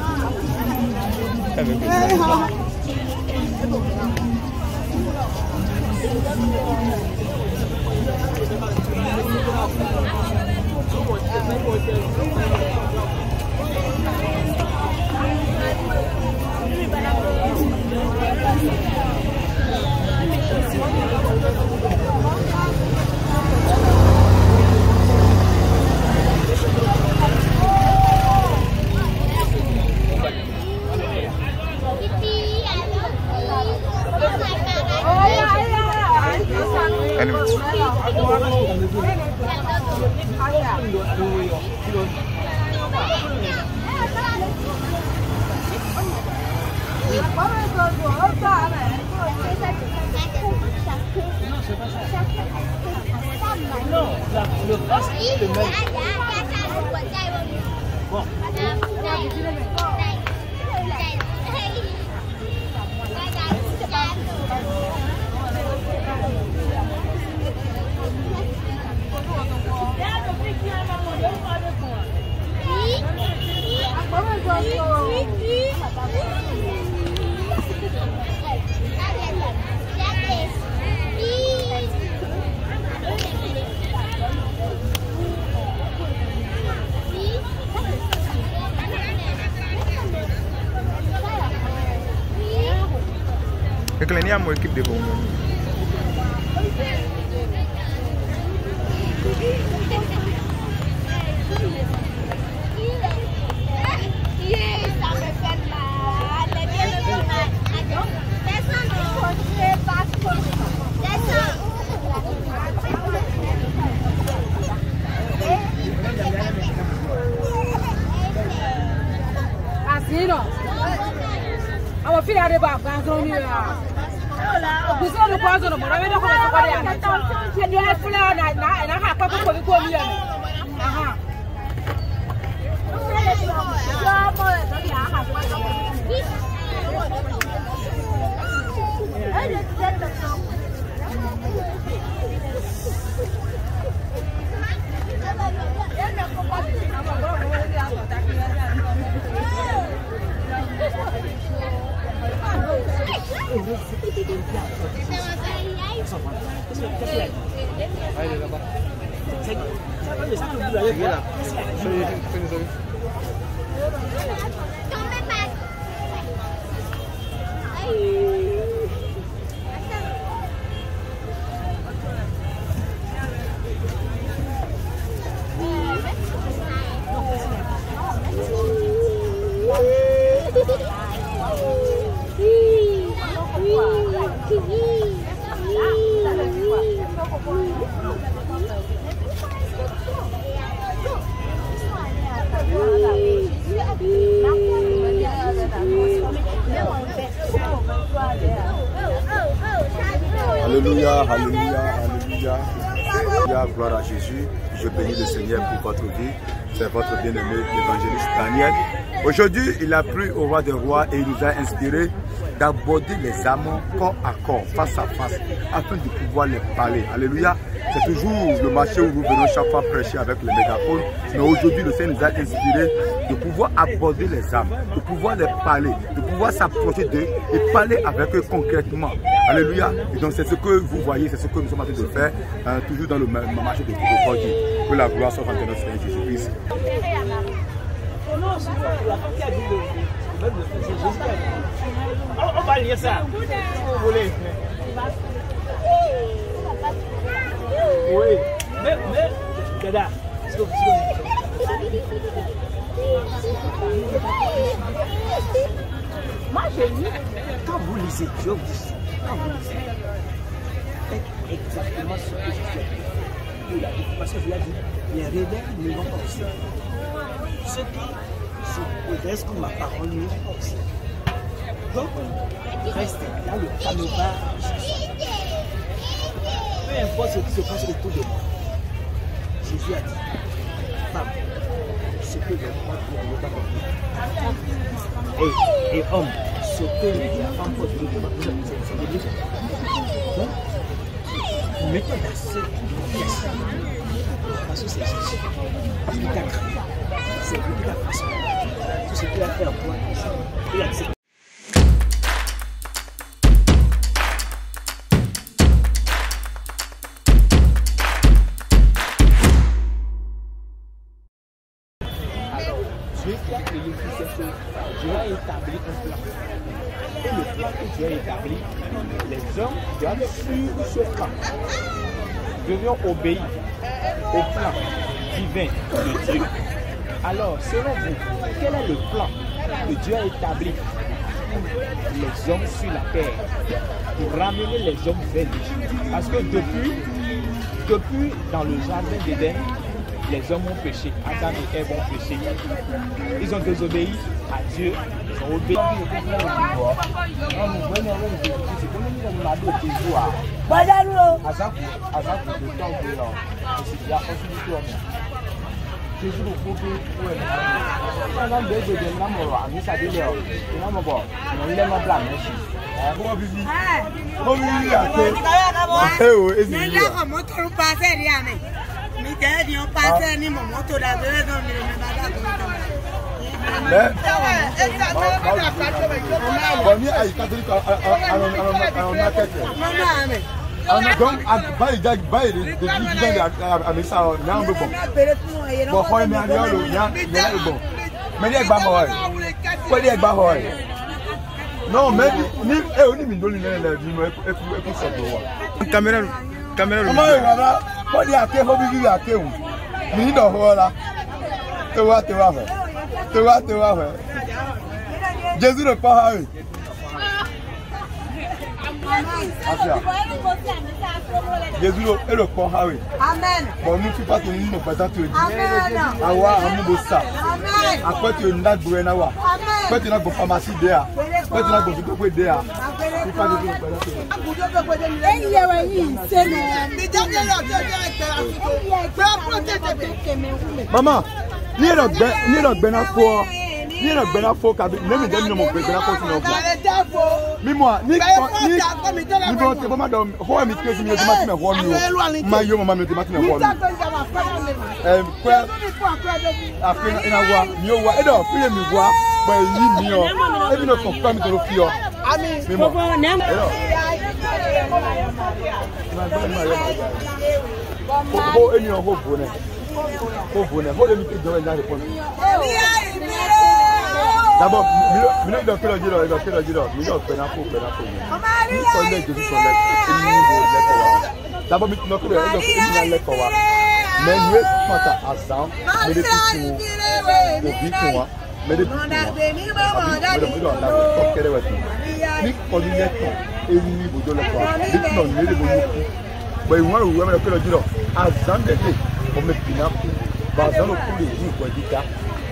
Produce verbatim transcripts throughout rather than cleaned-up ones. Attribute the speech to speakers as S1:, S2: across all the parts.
S1: Ini yang mau ekip deh bang.
S2: Así no. Awak feel ada bapa tu ni lah. Bisa lu kuasa lu, mana ada kau nak kau dia. Jadi ada pula nak nak nak apa pun kau kau ni. Aha.
S3: Alléluia, alléluia, alléluia. Alléluia, gloire à Jésus. Je bénis le Seigneur pour votre vie. C'est votre bien-aimé, l'évangéliste Daniel. Aujourd'hui, il a plu au roi des rois et il nous a inspiré d'aborder les âmes corps à corps, face à face, afin de pouvoir les parler. Alléluia. C'est toujours le marché où nous venons chaque fois prêcher avec le mégaphone. Mais aujourd'hui, le Seigneur nous a inspiré de pouvoir aborder les âmes, de pouvoir les parler, de pouvoir s'approcher d'eux et parler avec eux concrètement. Alléluia. Et donc c'est ce que vous voyez, c'est ce que nous sommes en train de faire, hein, toujours dans le marché de Koukoudi. Que la gloire soit entre notre Seigneur Jésus-Christ.
S4: On va lire ça. Si vous voulez. Oui. Mais, mais, Dada, c'est comme moi, j'ai dit, quand vous lisez Job, quand vous lisez, faites exactement ce que je fais. Parce que je l'ai dit, les rebelles ne vont pas aussi. Ceux qui se restent comme ma parole ne vont pas aussi. Donc, restez dans le canevas. Peu importe ce qui se passe autour de moi. Jésus a dit, femme, ce que les rois ne pas comprendre. Et, et homme, ce que la femme peut dire, c'est de Dieu. Donc, mettez dans cette pièce. Parce que c'est Jésus. Il t'a créé. C'est lui qui t'a façonné. ce qu'il a fait en toi. Il accepte. Dieu qui a créé tout cette chose, Dieu a établi un plan. Et le plan que Dieu a établi, les hommes doivent suivre ce plan. Nous devions obéir au plan divin de Dieu. Alors, selon vous, quel est le plan que Dieu a établi pour les hommes sur la terre, pour ramener les hommes vers lui? Parce que depuis, depuis dans le jardin d'Éden, les hommes ont péché, Adam et Ève ont péché. Ils ont désobéi à Dieu, ils ont obéi.
S3: Non, mais ni et on ni ndoli na na ni mo e ku e ku so do wa. Caméra caméra. Mama baba, ko di ake ho bi bi ake hu. Ni do ho la. Te wa te wa fe. Te wa te wa fe. Jésus le pas ha. Afia. Jésus est le pont Harry. Amen. Bon, nous ne pas que nous ne pas tu dis. Awa amu bossa. Amen. Après tu n'as pas de nawa. Après tu n'as pas de pharmacie derrière. Après tu n'as pas de quoi derrière. Tu pas de maman, ni le ni le benafo. Ni le benafo kabi, ne me donne mon benafo sur nos bois. Mi moi, ni ni ni bon te maman dom, ho mi kesi mi te mati me ho mi o. Ma yo maman mi te mati me ho mi. Eh kwa afina ina wa mi o wa e do fi mi wa ba yi mi o. E bi no confirm to fi o. Ami mi mo. Ko eni o ho bo ne. Ho bo ne, ho le mi te do na report. D'abord, je ne sais pas si je vais faire le je vais faire d'abord, je ne sais pas si je vais faire mais nous sommes à Azam, mais depuis tout, au Bitoua, mais depuis tout, mais depuis tout, ni on y est et ni vous donnez quoi, ni non, ni les vous mais moi, je vais faire le dire Azam de l'île, on me finit, basant au coup de vous, quoi, dit ça.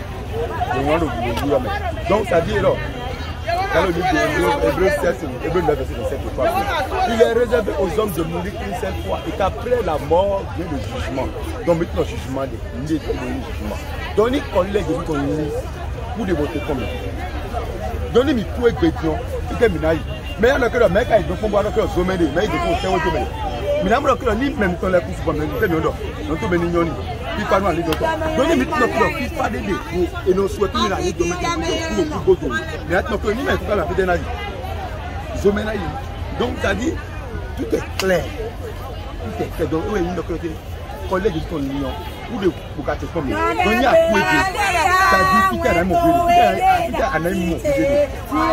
S3: Donc ça dit là, dans le livre de Hébreux sept, Hébreux neuf, verset sept, il est réservé aux hommes de mourir une seule fois et qu'après la mort vient le jugement. Donc maintenant le jugement, le jugement. Donc il collègue de ton lit pour dévoter comme donc il faut être béton, il est minaï. Mais il y a que le mec qui est boire que le sommet, mais il faut faire autre chose. Mais là, il y a que même quand la course pour me dire, non, tout bénignon. Il parle à l'église. Donnez maintenant que il pas d'aider et nous souhaitons la vie de mettre pour le plus beau. Mais maintenant que nous mettons la vie de la vie. Zomenaï. Donc ça dit tout est clair. Tout est clair. Donc oui, nous que collègues de ton lion ou de Bukate comme donc il y a quoi ça dit tout est à mon frère. Tout est à mon frère.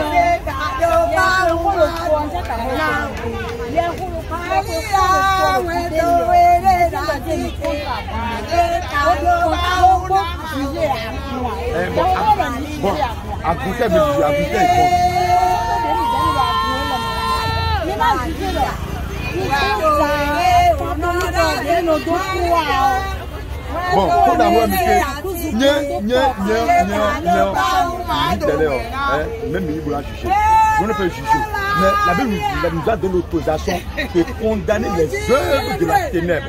S3: Bon, à goûter, mais à goûter, bon, pour d'avoir mis que nia nia nia nia nia même il faut la juger. On ne peut juger. Mais la Bible nous a donné l'autorisation de condamner les œuvres de la ténèbre.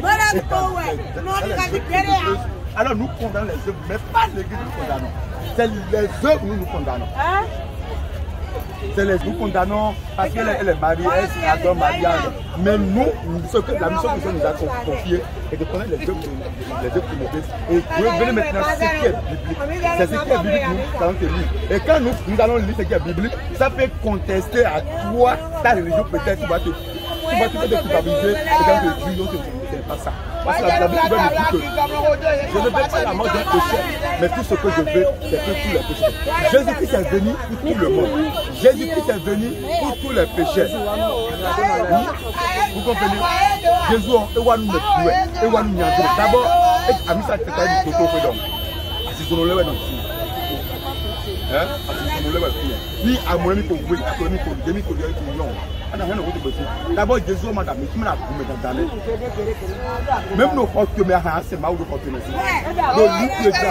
S3: Alors nous condamnons les œuvres, mais pas l'église nous condamnons. C'est les œuvres que nous nous condamnons. c'est les nous condamnons parce qu'elle elle est mariée, elle est adore mariage. Mais nous, ce que, la mission que Dieu nous a confiée est de connaître les œuvres les œuvres mauvaises. Et vous venez maintenant ce qui est biblique. C'est ce qui est biblique, nous allons te lire. Et quand nous, nous allons lire ce qui est biblique, ça peut contester à toi, ta religion peut-être, tu vas te, tu vas te culpabiliser et quand tu dis non, c'est pas ça. Parce que la Bible nous dit que je ne veux pas la mort d'un péché, mais tout ce que je veux, c'est que tous les péchés. Jésus-Christ est venu pour tout le monde. Jésus-Christ est venu pour tous les péchés. Vous comprenez? Jésus, il va nous tuer, il va nous nianger. D'abord, il a mis ça tête à une photo pour l'homme. C'est son lever dans le film. Hein? C'est son lever dans le film. Ni à mon ami pour vous, à mon ami pour demi pour lui, pour l'homme. D'abord, Jésus m'a dit, tu m'as dit, même nos forces que mes races, c'est ma ou de force. Non, il a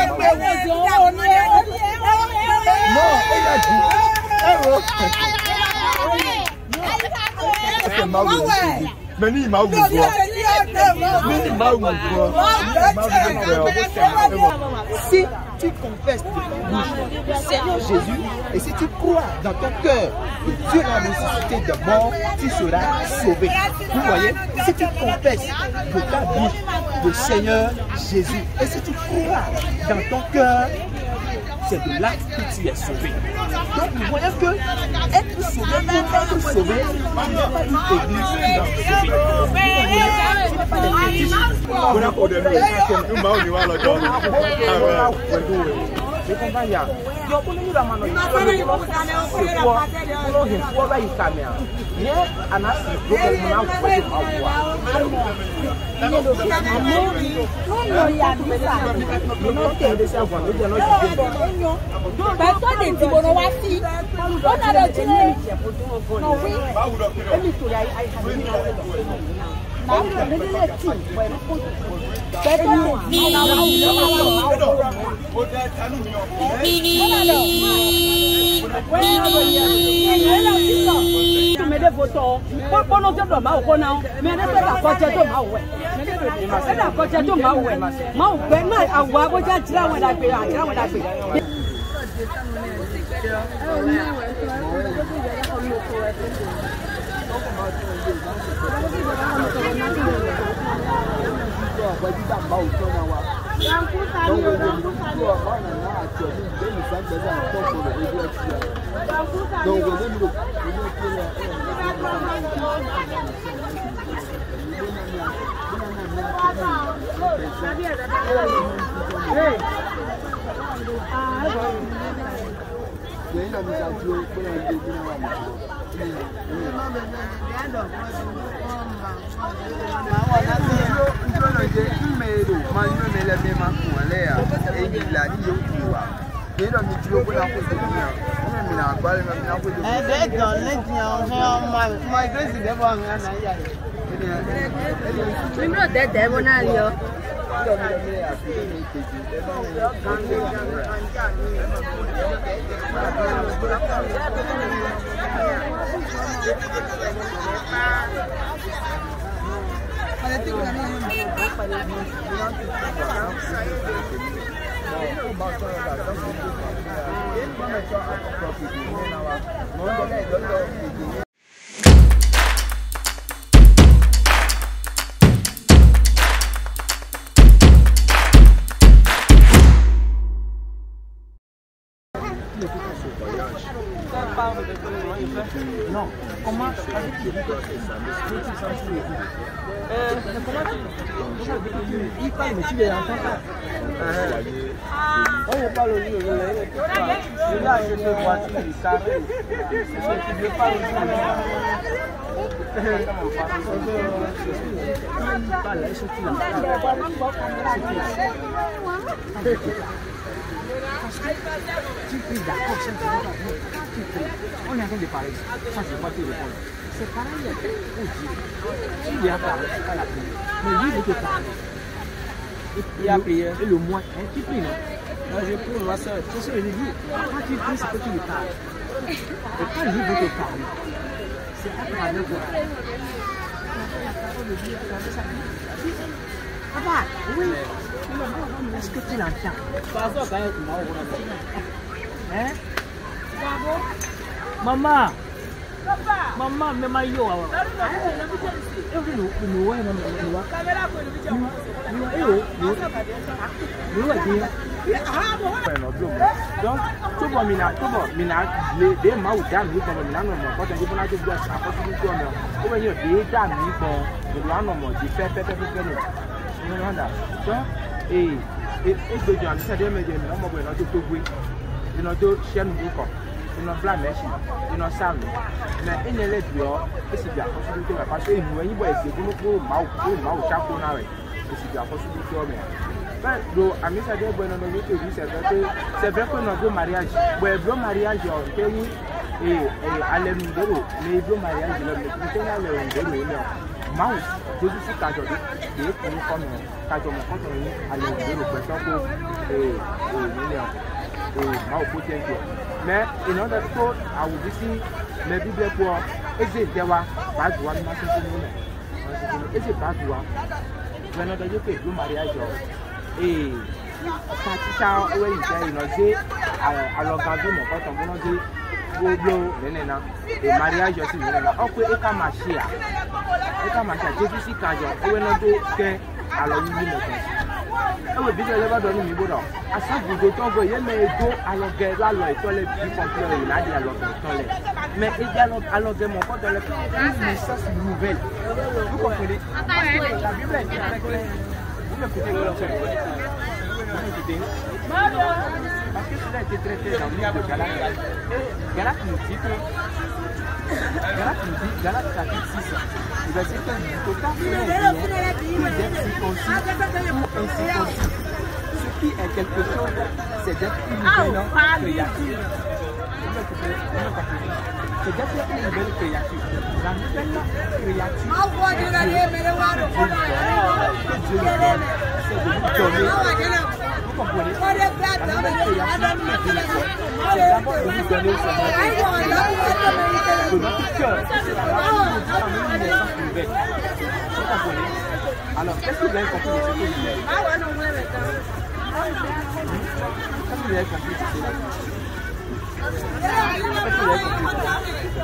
S3: dit, c'est ma ou de mais ni ma ou de ni ma ou de si tu confesses de ta bouche le Seigneur Jésus et si tu crois dans ton cœur que Dieu l'a ressuscité de mort, tu seras sauvé. Vous voyez, si tu confesses de ta bouche le Seigneur Jésus et si tu crois dans ton cœur, c'est de là que tu es sauvé. Donc nous voyons que être sauvé, pour être sauvé, il n'y a pas une église qui va te sauver. Ce n'est pas des églises. Je comprends bien. Je comprends la mano. C'est quoi? Pour le fois va y caméra. Bien, Anna, c'est pour que nous puissions avoir. Personne n'est dit bon voici. On a le dîner. Non oui. Tu mets des photos. Pour nous dire ma ou non, mais ne fais pas côté de ma ouais. C'est la côté de ma ouais. Ma ou ben ma awa bo ja tira wa da pe, tira wa da pe. Non, comment il parle, mais tu les entends pas. On ne parle au lieu, je là, je te vois, tu es carré. Je parle au lieu. Tu pries d'accord, c'est tu pries. On est en train de parler. Ça, c'est pas te répondre. C'est pareil au Dieu. Tu lui as parlé, c'est pas la prière. Mais lui, il veut te parler. Il a prié. Et le moins, hein, tu pries, non? Non, je prie, ma soeur. C'est ce que je dis. Quand tu pries, c'est que tu lui parles. Et quand lui veut te parler, c'est à travers toi. Papa, oui. Est-ce que tu l'entends? Hein?
S4: Maman. Maman, mais ma yo. Donc, tout le monde, tout le monde, des mains ou dames, comme le nom, quand on dit qu'on a des gosses, à côté du tour, on va dire des dames, le nom, du fait, fait, fait, fait, donc, et et de Dieu, ça dit, mais non, moi, on a tout tout oui, on a tout chien ou quoi. Ils n'ont pas mèche, ils n'ont pas mais ils ne les dehors, et c'est bien possibilité parce que nous voyons que c'est pour mau pour mau chaque fois et c'est bien possibilité mais donc à mes amis bon on dit que c'est vrai que c'est vrai que notre mariage bon bon mariage et et aller nous deux mais bon mariage là mais c'est là le deux mau je suis quand je dis et pour comme quand je me compte aller nous deux pour ça que et et mau potentiel mais in order to I will see maybe therefore is it there was bad one message is it bad one when other you pay do mariage eh ça ça ouais il know say alors quand mon quand on va dire gbogbo nenena e mariage aussi nenena o pe e ka ma share e ka ma share Jésus si kan jo o we no do ke alo yi ni mo e we bi le ba do ni mi bodo asa gbogbo to go ye me do alo ge la lo e to le bi complete e la di alo ge to le mais e ja lo alo ge mo ko to le une naissance nouvelle vous comprenez la Bible dit avec les vous écoutez vous écoutez parce que cela a été traité dans le livre de Galates. Et Galates nous dit que Galates nous dit, Galates chapitre six, le verset quinze, tout à fait que d'être circoncis ou incirconcis. Ce qui est quelque chose, c'est d'être une nouvelle créature. C'est d'être une nouvelle créature. La nouvelle créature que Dieu donne, c'est de nous donner. Vous comprenez? La nouvelle création que Dieu fait, c'est d'abord de nous donner au Seigneur de notre cœur. C'est la partie de Dieu en une naissance nouvelle. Vous comprenez? Alors, qu'est-ce que vous avez compris de ce que je disais? Qu'est-ce que vous avez compris de ce que je disais? Qu'est-ce que vous avez compris de ce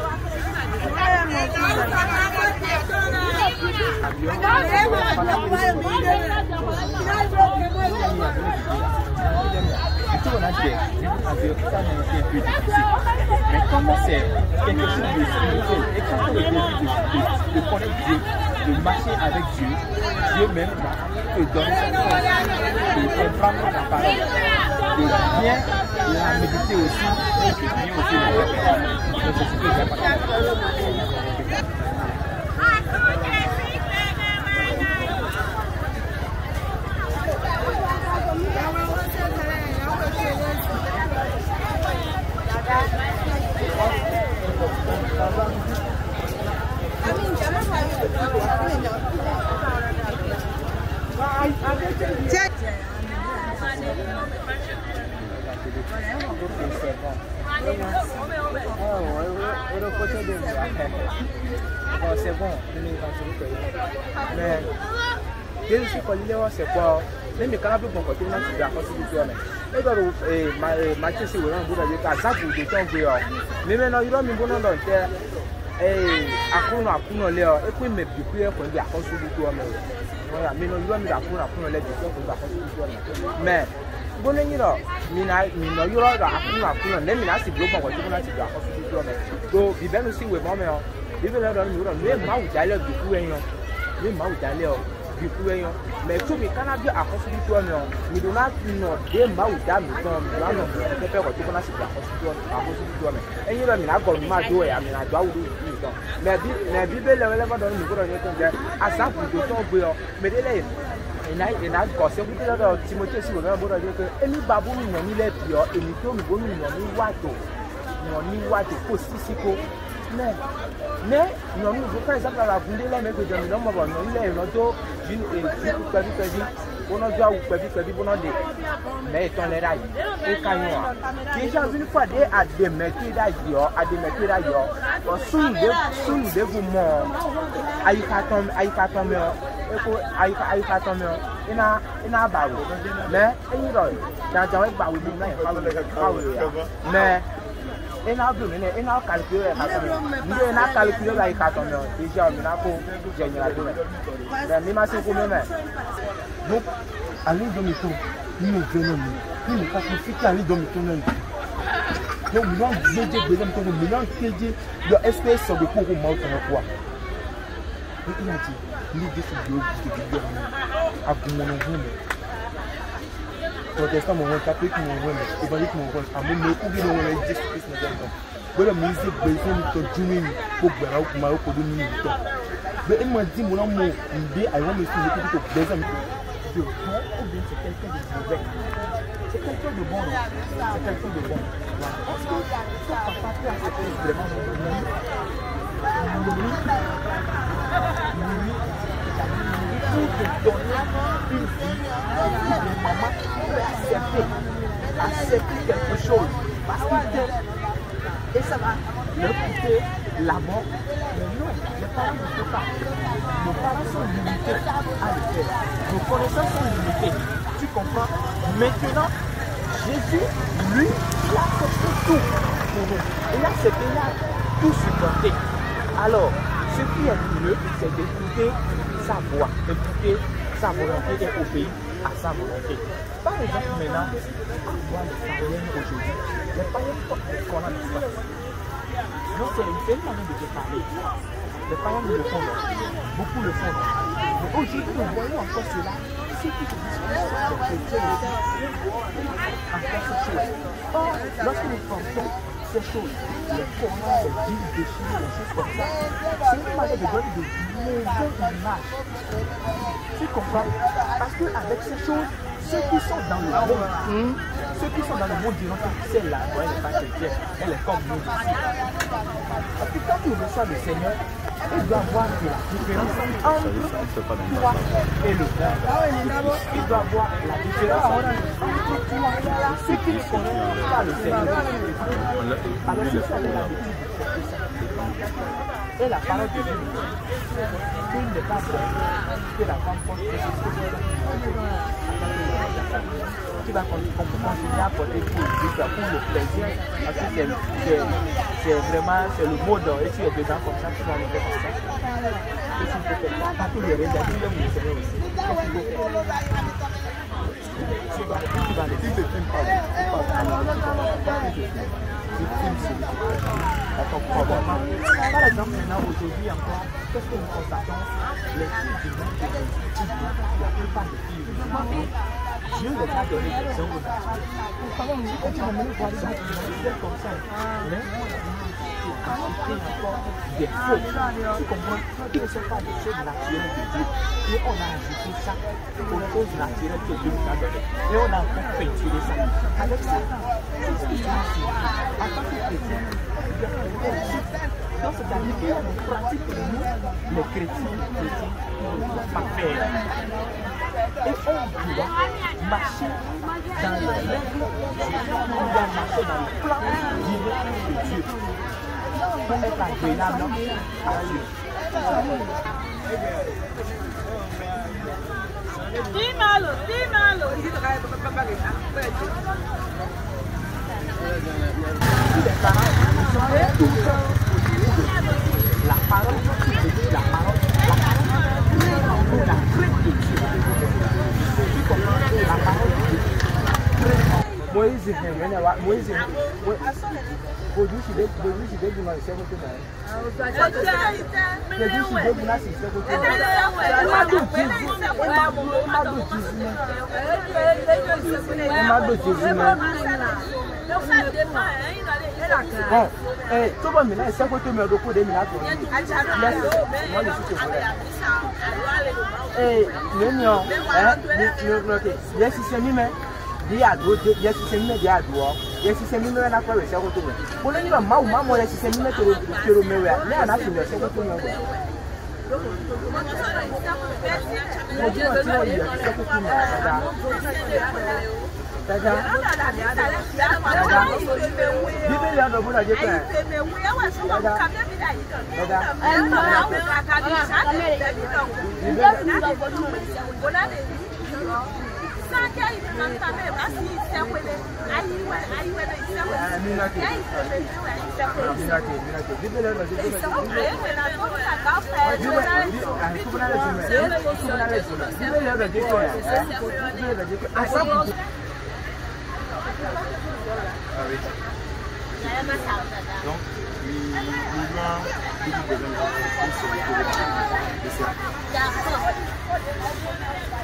S4: tout on a dit, avec ça n'a été un peu difficile. Mais comment c'est quelque chose de spirituel et quand on est début de, de, de connaître Dieu, de marcher avec Dieu, Dieu même va te donner sa force, de comprendre la parole, de bien la méditer aussi, et de bien aussi la répéter. Donc c'est ce que j'ai c'est bon, mais Dieu aussi quand il est c'est quoi? Même quand on peut comporter une activité à cause du tour, mais et Mathieu c'est vraiment bon avec ça ça pour des temps dehors. Mais maintenant il va me bon dans terre et à quoi on a pour les et puis me depuis qu'on dit à cause du tour mais voilà mais non il va me à quoi on a les gens qu'on va cause du tour mais bon ni là mina mina il va à quoi on a même là c'est global quand on a c'est à cause du tour mais donc il va aussi ouais mais il va là dans nous mais moi où d'aller du coup hein mais moi où d'aller du coup hein mais tout mais quand on a à cause du tour mais nous n'a non des moi où d'aller donc là non c'est pas quand on a c'est à cause du tour à cause du tour mais et il va mina comme ma doit et mina doit où mais mais Bible là là dans nous dans à ça pour du temps mais là et là et là quand c'est vous là Timothée si vous avez beau dire que et nous babu nous ni les pio et nous to nous nous ni wato nous ni wato ko sisiko mais mais non nous par exemple la bunde là mais que je me donne moi non il est l'auto d'une et du perdu perdu on a doit ou perdu perdu on a des mais étant les rails et canyon déjà une fois des à des mettre d'ailleurs à des mettre d'ailleurs on sous de sous de vous mort aïe katom aïe katom eko aïe aïe katom ina ina bawo mais et il dans dans bawo mais mais
S5: Et n'a plus, et n'a calculé, il n'a calculé la carte, déjà, il n'a pas gagné la donne. Mais il m'a dit combien même. Donc, à l'île de Mito, nous nous venons, nous nous sacrifions à l'île de Mito. Donc, nous avons dit que nous avons dit que le S P S de Kourou Maut en quoi. Et il a dit, nous devons dire à Boumonon. Protestant mon rôle, catholique mon rôle, évangélique mon rôle, à mon nez, ou bien on a dit que c'est ce que je veux musique, besoin de te donner pour que je me pour donner une temps. Mais il m'a dit, mon amour, il dit, I want me to make it besoin de bon ou bien c'est quelqu'un de mauvais. C'est quelqu'un de bon, c'est quelqu'un de bon. Est-ce que ça va pas faire ce que vraiment mon ami? Pour te donner une vie, une maman peut accepter, accepter quelque chose parce qu'il t'aime et ça va leur coûter la mort. Mais non, les parents ne peuvent pas. Nos parents sont limités à le faire. Nos connaissances sont limitées. Tu comprends? Maintenant, Jésus, lui, il a accepté tout pour nous. Il a accepté, il a tout supporté. Alors, ce qui est mieux, c'est d'écouter sa voix, d'écouter sa volonté et obéir à sa volonté. Par exemple, maintenant, on voit les païens aujourd'hui. Les païens qu'on a dit. Donc, c'est une manière de te parler. Les païens nous le font, beaucoup le font. Mais aujourd'hui, nous voyons encore cela. Ceux qui se disent que les chrétiens encore ces choses. Or, lorsque nous pensons ces choses, les Corans, les Bibles déchirées, les choses comme ça, c'est une manière de donner de mauvaises images. Tu comprends? Parce qu'avec ces choses, ceux qui sont dans le monde, mmh. ceux qui sont dans le monde diront que c'est la loi, elle n'est pas chrétienne, elle est comme nous ici. Parce que quand tu reçois le Seigneur, il doit voir que la différence entre toi et le monde. Il doit voir la différence entre toi et ceux qui ne connaissent pas le Seigneur. Alors c'est ça l'habitude de ça. Et la parole de Dieu, qu'il n'est pas vrai que la femme porte quelque chose. Tu vas continuer à porter pour le plaisir, parce que c'est vraiment le mode, et tu es dedans comme ça, tu vas le faire comme ça. Et tu peux faire pas tous les résultats, tu peux le faire aussi. Tu vas le faire, tu ne filmes pas, tu filmes celui-là. Par exemple, maintenant, aujourd'hui encore, qu'est-ce que nous constatons? Les filles du monde, la plupart des filles, Dieu les a donné des ongles naturels. Quand tu vas me voir des ongles comme ça, mais tu as acheté encore des faux. Tu comprends? Qui ne sont pas des choses naturelles de Dieu. Et on a ajouté ça aux choses naturelles que Dieu nous a données. Et on a encore peinturé ça. Avec ça, c'est ce qui se passe. En tant que chrétien, donc c'est-à-dire qu'on pratique nous, les chrétiens, les chrétiens, on ne doit pas faire. Et on doit marcher dans les règles, on doit marcher dans le plan divin de Dieu pour être agréable à Dieu.
S2: Dis-moi-le, dis-moi-le.
S5: Les parents sont tout le temps la parole, la parole, la parole, la crainte de Dieu. Tu comprends? La parole de Dieu. Moïse, Moïse, aujourd'hui, je vais vous dire c'est votre mère. Je dis, je vais vous dire c'est votre mère. Il m'a dit Jésus. Il m'a dit Jésus. Bon, eh, tout le monde maintenant, c'est quoi tu me recours des minutes? Moi, je suis que eh, mignon, hein, notez. Yes, c'est lui, mais il y a d'autres, yes, c'est lui, il y a d'autres. Yes, c'est lui, mais on a pas le cerveau tout le monde. Pour le niveau, moi, moi, moi, yes, c'est lui, mais tu le mets, mais on a fait le cerveau tout le monde. Mon Dieu, tu vois, il y a cerveau tout le monde. Dada, dada, bibi le ọdọ bọlá jẹ pẹ. Dada, dada.
S1: Donc, mouvement du gouvernement, c'est le